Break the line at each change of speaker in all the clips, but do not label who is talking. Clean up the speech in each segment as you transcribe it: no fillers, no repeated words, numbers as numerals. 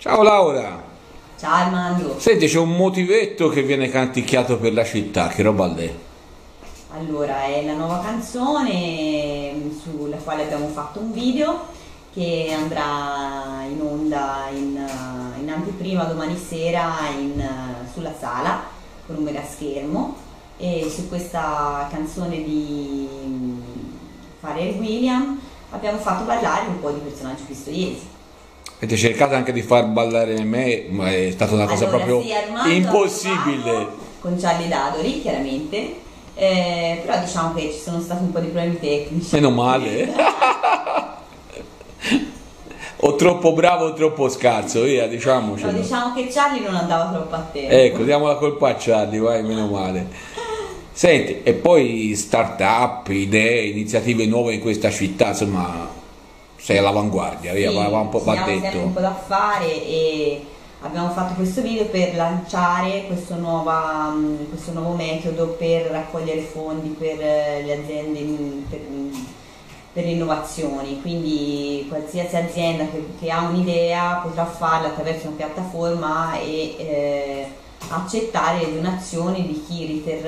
Ciao Laura!
Ciao Armando.
Senti, c'è un motivetto che viene canticchiato per la città, che roba è?
Allora, è la nuova canzone sulla quale abbiamo fatto un video che andrà in onda in anteprima domani sera sulla sala con un mega schermo, e su questa canzone di Pharrell Williams abbiamo fatto ballare un po' di personaggi pistoiesi.
Avete cercato anche di far ballare me, ma è stata una cosa
Allora,
proprio
sì, Armando ha
impossibile.
provato con Charlie Dadori, chiaramente, però diciamo che ci sono stati un po' di problemi tecnici.
Meno male. O troppo bravo o troppo scarso, via, diciamocelo.
No, diciamo che Charlie non andava troppo a tempo.
Ecco, diamo la colpa a Charlie, vai, meno male. Senti, e poi start-up, idee, iniziative nuove in questa città, insomma, sei all'avanguardia, via,
Sì,
va un po'
abbiamo sempre
detto.
un po' da fare e abbiamo fatto questo video per lanciare questo nuovo metodo per raccogliere fondi per le aziende per le innovazioni. Quindi qualsiasi azienda che ha un'idea potrà farla attraverso una piattaforma e accettare le donazioni di chi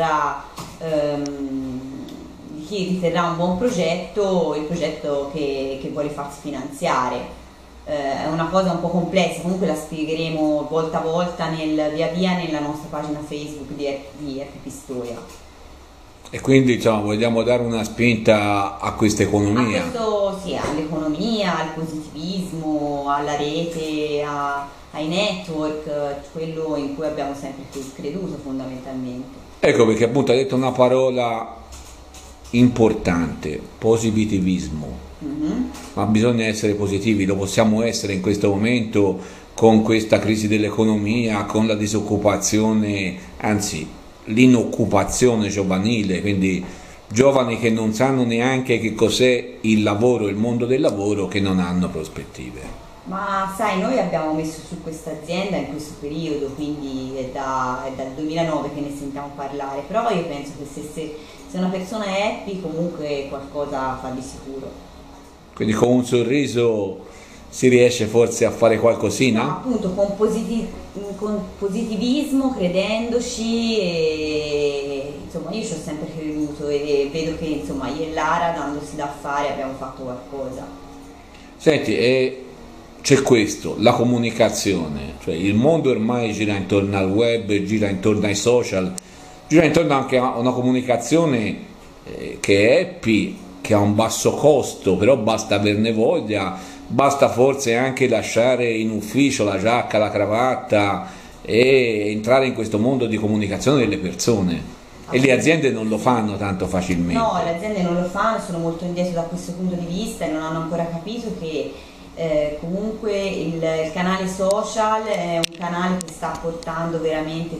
riterrà un buon progetto, il progetto che vuole farsi finanziare. È una cosa un po' complessa, comunque la spiegheremo volta a volta via via nella nostra pagina Facebook di Happy Pistoia.
E quindi, insomma, vogliamo dare una spinta a questa economia.
Questo sì, all'economia, al positivismo, alla rete, ai network, quello in cui abbiamo sempre creduto fondamentalmente.
Ecco perché appunto ha detto una parola importante, positivismo. Ma bisogna essere positivi, lo possiamo essere in questo momento con questa crisi dell'economia, con la disoccupazione, anzi l'inoccupazione giovanile, quindi giovani che non sanno neanche che cos'è il lavoro, il mondo del lavoro, che non hanno prospettive.
Ma sai, noi abbiamo messo su questa azienda in questo periodo, quindi è dal 2009 che ne sentiamo parlare, però io penso che se una persona è happy comunque qualcosa fa di sicuro.
Quindi con un sorriso si riesce forse a fare qualcosina?
No, appunto con positivismo, credendoci, e insomma io ci ho sempre creduto e vedo che insomma io e Lara, dandosi da fare, abbiamo fatto qualcosa.
Senti, c'è questo, la comunicazione, cioè il mondo ormai gira intorno al web, gira intorno ai social, gira intorno anche a una comunicazione che è happy, che ha un basso costo, però basta averne voglia, basta forse anche lasciare in ufficio la giacca, la cravatta e entrare in questo mondo di comunicazione delle persone. E le aziende non lo fanno tanto facilmente.
No, le aziende non lo fanno, sono molto indietro da questo punto di vista e non hanno ancora capito che comunque il canale social è un canale che sta portando veramente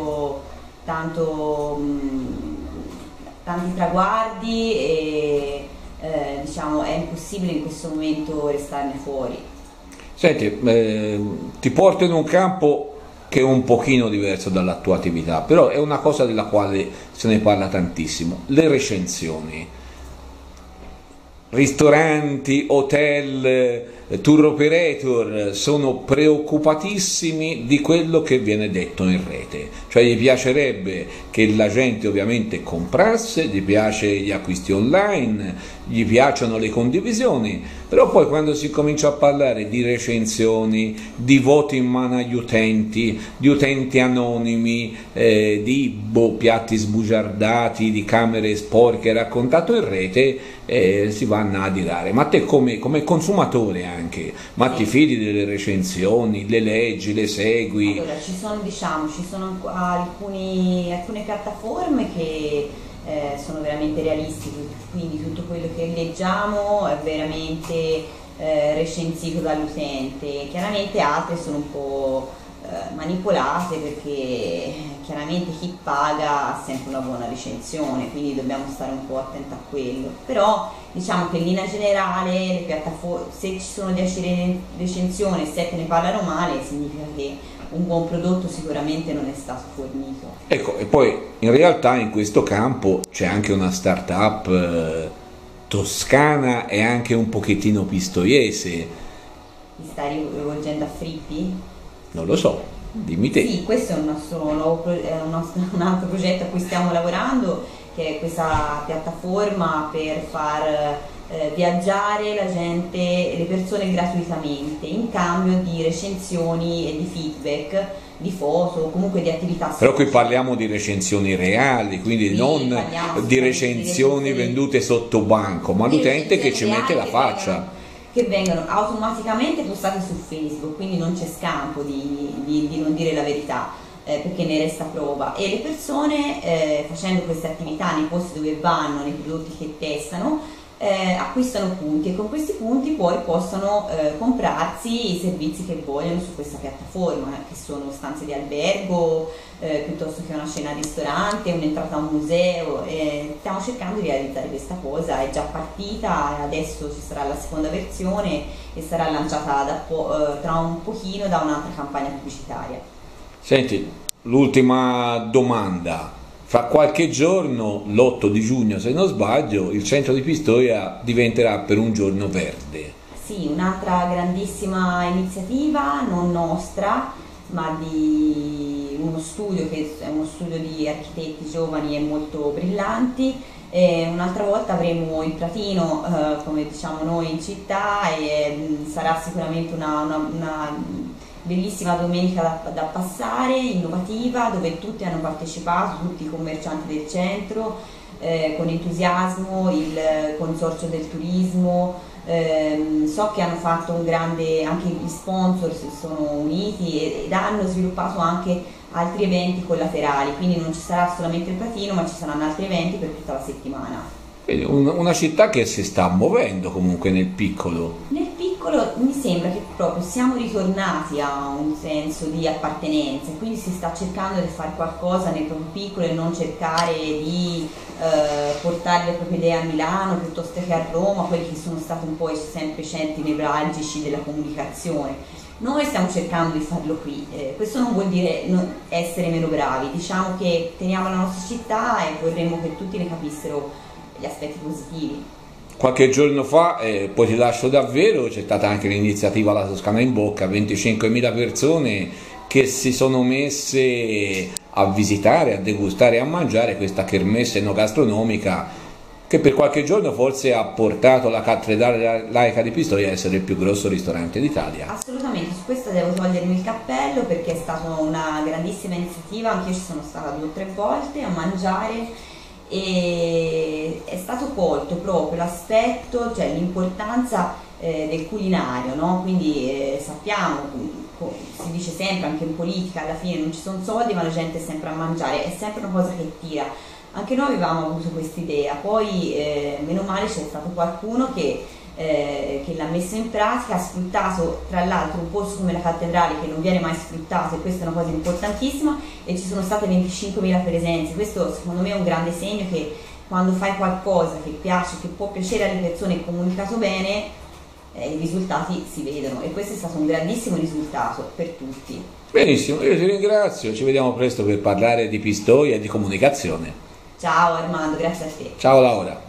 tanti traguardi e diciamo è impossibile in questo momento restarne fuori.
Senti, ti porto in un campo che è un pochino diverso dalla tua attività, però è una cosa della quale se ne parla tantissimo, le recensioni. Ristoranti, hotel, tour operator sono preoccupatissimi di quello che viene detto in rete, cioè gli piacerebbe che la gente ovviamente comprasse, gli piace gli acquisti online, gli piacciono le condivisioni, però poi quando si comincia a parlare di recensioni, di voti in mano agli utenti, di utenti anonimi, di piatti sbugiardati, di camere sporche raccontato in rete, si vanno a dirare. Ma te come consumatore anche, ma ti fidi delle recensioni, le leggi, le segui?
Allora, ci sono alcune piattaforme che sono veramente realistiche, quindi tutto quello che leggiamo è veramente recensito dall'utente. Chiaramente altre sono un po' manipolate perché chiaramente chi paga ha sempre una buona recensione, quindi dobbiamo stare un po' attenti a quello. Però diciamo che in linea generale le piattaforme, se ci sono 10 recensioni e 7 ne parlano male, significa che un buon prodotto sicuramente non è stato fornito.
Ecco, e poi in realtà in questo campo c'è anche una start-up toscana e anche un pochettino pistoiese,
ti stai rivolgendo a Frippi?
Non lo so, dimmi te.
Sì, questo è un nostro un altro progetto a cui stiamo lavorando, che è questa piattaforma per far viaggiare la gente, le persone gratuitamente in cambio di recensioni e di feedback, di foto o comunque di attività
Però qui parliamo di recensioni reali, quindi
sì,
non di recensioni vendute sotto banco, ma l'utente che ci mette la faccia.
Che vengono automaticamente postate su Facebook, quindi non c'è scampo di non dire la verità, perché ne resta prova, e le persone facendo queste attività nei posti dove vanno, nei prodotti che testano, acquistano punti, e con questi punti poi possono comprarsi i servizi che vogliono su questa piattaforma, che sono stanze di albergo, piuttosto che una cena al ristorante, un'entrata a un museo. Stiamo cercando di realizzare questa cosa, è già partita e adesso ci sarà la seconda versione e sarà lanciata tra un pochino da un'altra campagna pubblicitaria.
Senti, l'ultima domanda. Fra qualche giorno, l'8 di giugno se non sbaglio, il centro di Pistoia diventerà per un giorno verde.
Sì, un'altra grandissima iniziativa, non nostra, ma di uno studio che è uno studio di architetti giovani e molto brillanti. Un'altra volta avremo il Pratino, come diciamo noi in città, e sarà sicuramente una bellissima domenica da passare, innovativa, dove tutti hanno partecipato, tutti i commercianti del centro, con entusiasmo, il consorzio del turismo. So che hanno fatto un grande, anche gli sponsor si sono uniti ed hanno sviluppato anche altri eventi collaterali, quindi non ci sarà solamente il Pratino, ma ci saranno altri eventi per tutta la settimana.
Quindi una città che si sta muovendo comunque nel piccolo.
Nel piccolo mi sembra che proprio siamo ritornati a un senso di appartenenza, quindi si sta cercando di fare qualcosa nel proprio piccolo e non cercare di portare le proprie idee a Milano piuttosto che a Roma, quelli che sono stati un po' sempre i centri nevralgici della comunicazione. Noi stiamo cercando di farlo qui, questo non vuol dire essere meno bravi, diciamo che teniamo la nostra città e vorremmo che tutti ne capissero gli aspetti positivi.
Qualche giorno fa, poi ti lascio davvero, c'è stata anche l'iniziativa La Toscana in Bocca, 25.000 persone che si sono messe a visitare, a degustare e a mangiare questa kermesse enogastronomica che per qualche giorno forse ha portato la cattedrale laica di Pistoia a essere il più grosso ristorante d'Italia.
Assolutamente, su questo devo togliermi il cappello perché è stata una grandissima iniziativa, anche io ci sono stata 2 o 3 volte a mangiare e è stato colto proprio l'aspetto, cioè l'importanza del culinario, no? Quindi sappiamo, si dice sempre anche in politica, alla fine non ci sono soldi ma la gente è sempre a mangiare, è sempre una cosa che tira. Anche noi avevamo avuto questa idea, poi meno male c'è stato qualcuno che l'ha messo in pratica, ha sfruttato tra l'altro un posto come la cattedrale che non viene mai sfruttato, e questa è una cosa importantissima, e ci sono state 25.000 presenze. Questo secondo me è un grande segno che quando fai qualcosa che piace, che può piacere alle persone e comunicato bene, i risultati si vedono, e questo è stato un grandissimo risultato per tutti.
Benissimo, io ti ringrazio, ci vediamo presto per parlare di Pistoia e di comunicazione.
Ciao Armando, grazie a te.
Ciao Laura.